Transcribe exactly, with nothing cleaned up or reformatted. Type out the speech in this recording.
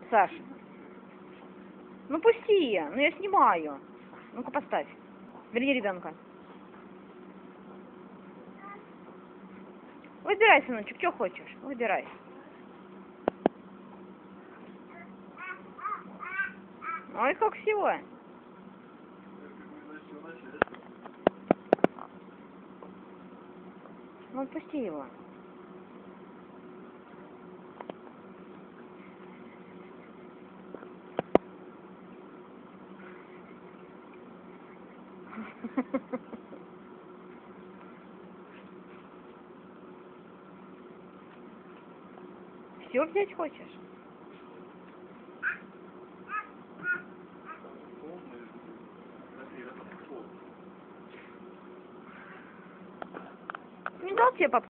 Саш, ну пусти, ну я снимаю. Ну-ка поставь. Верни ребенка. Выбирай, сыночек, что хочешь. Выбирай. Ой, как всего. Ну, отпусти его. Все взять хочешь? Не дал тебе папа?